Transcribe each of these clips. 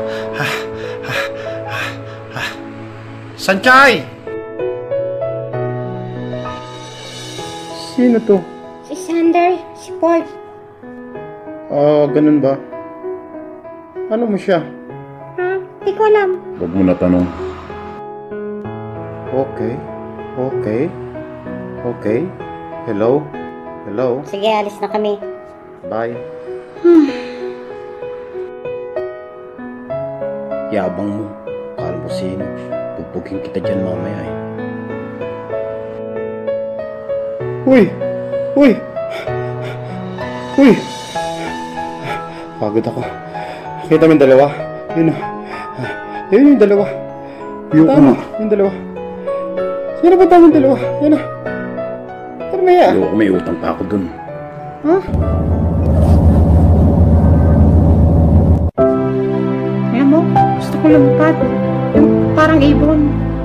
Sanchay! Sino to? Si Sander, si Paul. Ganun ba? Ano mo siya? Di ko alam. Huwag mo na tanong. Okay. Hello? Sige, alis na kami. Bye. Yabang mo. Kala mo sino. Pupugin kita dyan mamaya eh. Uy! Pagod ako. Kita mo yung dalawa? Yun yung dalawa. Tama, yung dalawa. Sino ba tama yung dalawa? Yan na. Pero may utang pa ako dun. Alam mo, gusto ko lumipad. Yung parang ibon.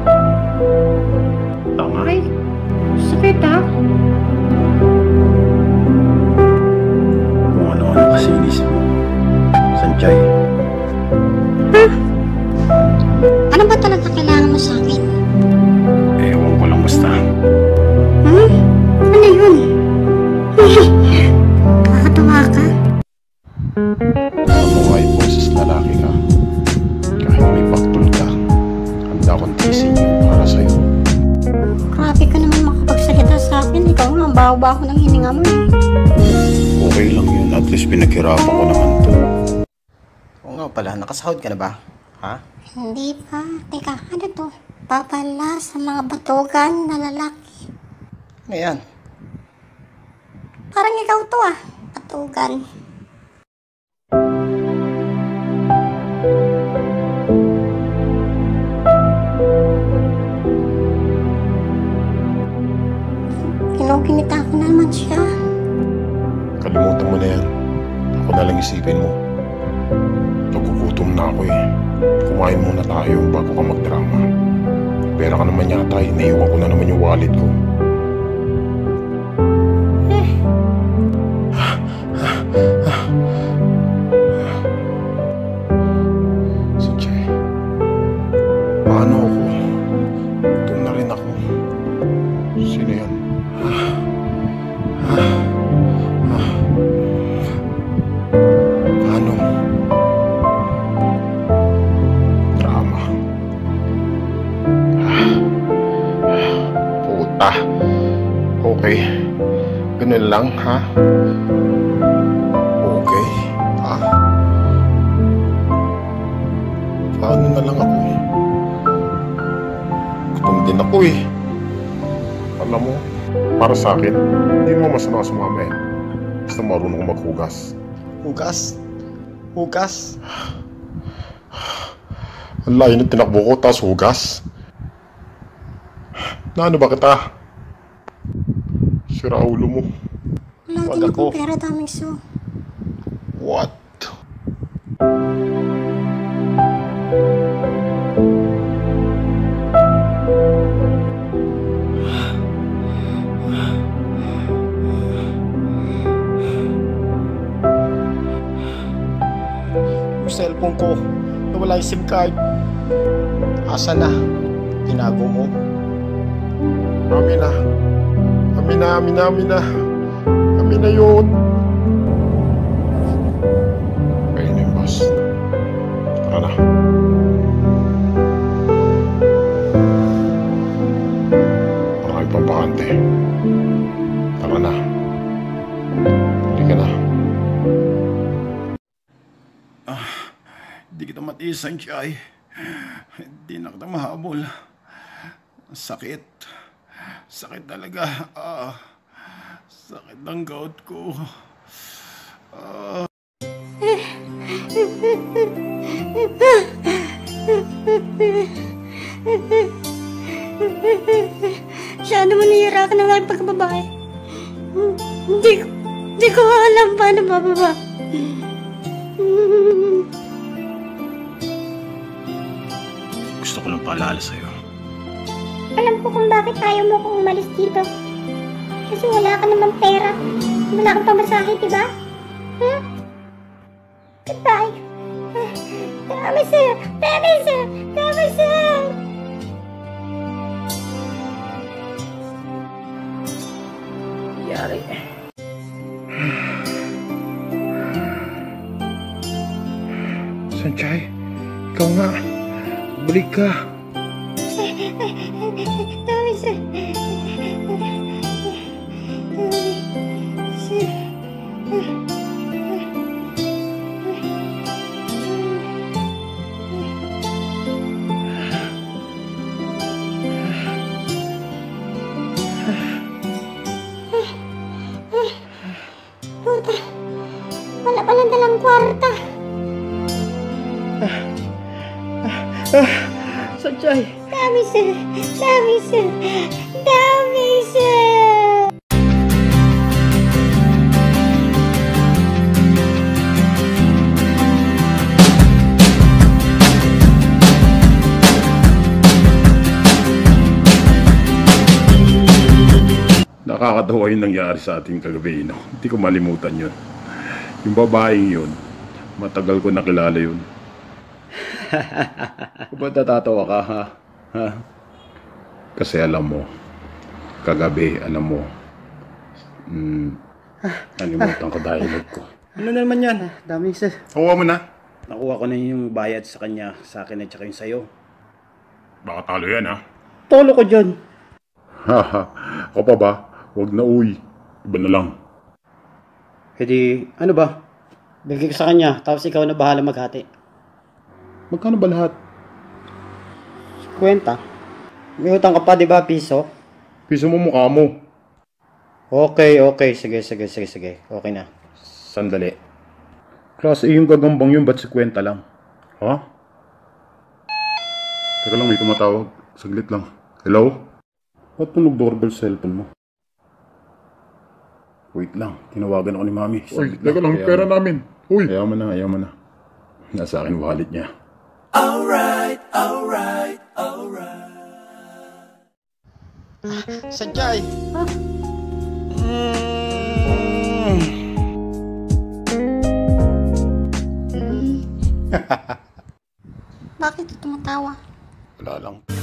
Tama. Ay, sakit ha? Kung ano-ano kasi inisip mo. Sanchay. Ano ba talaga kailangan mo sa akin? Ewan ko lang basta. Ano yun? Nakakatawa ka? Alam mo nga yung boses lalaki ka. Kahit may paktol ka, handa akong tiisin yun para sa'yo. Grabe ka naman makapagsalita sa akin. Ikaw nga, ang baho-baho ng hininga mo eh. Okay lang yun, at least pinaghirapan ko naman to. Oo nga pala, nakasahod ka na ba? Ha? Hindi pa. Teka, ano to? Papala sa mga batugan na lalaki. Ano yan? Parang ikaw to ah. Batugan. Kinukinita ko naman siya. Kalimutan mo na yan. Ako na lang isipin mo. Nagugutom na ako eh. Kumain muna tayo bago ka magdrama. Pera ka naman yata eh. Naiwan ko na naman yung wallet ko. Sanchay, paano ako? Gutom na rin ako. Sino yan? Paano? Drama. Puta. Okay. Ganun lang, ha? Okay. Ha? Paano na lang ako? Gutom din ako eh. Alam mo, para sa akin, hindi mo masama sumama eh. Basta marunong kong maghugas. Hugas? Ang layo ng tinakbo ko, tas hugas. Na ano ba kita? Sira ulo mo. Wala Wag din ako. akong pera, daming so. What? Yung cellphone ko, nawala yung SIM card. Asa na? Tinago mo? Amin na yun. Ayun na yung bus. Tara na. Marami pang bakante. Tara na. Halika na. Hindi kita matiis, Sanchay. Hindi na kita mahabol. Sakit. Sakit talaga. Sakit ng gout ko. Masyado manihira ka ng aking pagkababae. Hindi ko alam paano bababa. Gusto ko lang paalala sa'yo. Alam ko kung bakit ayaw mo kong umalis dito. Kasi wala ka namang pera. Wala kang pamasahe, diba? Goodbye. Tama, sir! Tama, sir! Tama, sir! Yari. Sanchay, ikaw nga. Balik ka. Tama, sir! Puta, wala palang dalang kwarta. Sanchay. Dami, sir! Dami, sir! Dami, sir! Nakakatawa yung nangyari sa atin kagabi, no? Hindi ko malimutan yun. Yung babaeng yun, matagal ko nakilala yun. Ba't natatawa ka, ha? Ha? Kasi alam mo, kagabi, alam mo, nalimutan ko dialogue ko. Ano na naman yan? Dami, sir. Kuha mo na. Nakuha ko na yung bayad sa kanya, sa akin at saka yung sa'yo. Baka talo yan, ha? Tolo ko dyan. Haha, ako pa ba? Huwag na uy. Iba na lang. Hindi, ano ba? Bigay ko sa kanya, tapos ikaw na bahala maghati. Magkano ba lahat? Kwenta. May utang ka pa, di ba, piso? Piso mo mukha mo. Okay. Sige. Okay na. Sandali. Class A yung gagambang yun, ba't 50 lang? Ha? Teka lang, may tumatawag. Saglit lang. Hello? Ba't tunog doorbell cellphone mo? Wait lang, tinawagan ako ni Mami. Uy, teka lang, pera namin. Uy! Ayaw mo na. Nasa akin wallet niya. Alright. Sanchay! Bakit tumatawa? Wala lang.